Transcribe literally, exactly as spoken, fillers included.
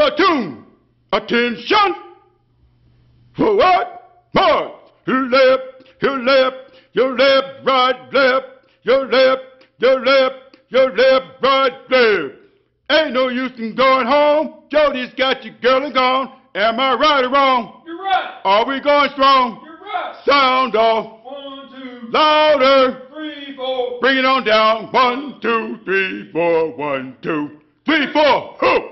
Platoon, attention! Forward, march! Your left, your left, your left, right, left, your left, your left, your left, right, left. Ain't no use in going home. Jody's got your girl and gone. Am I right or wrong? You're right. Are we going strong? You're right. Sound off. One, two, Louder. three, four. Bring it on down. One, two, three, four. One, two, three, four. Hoop.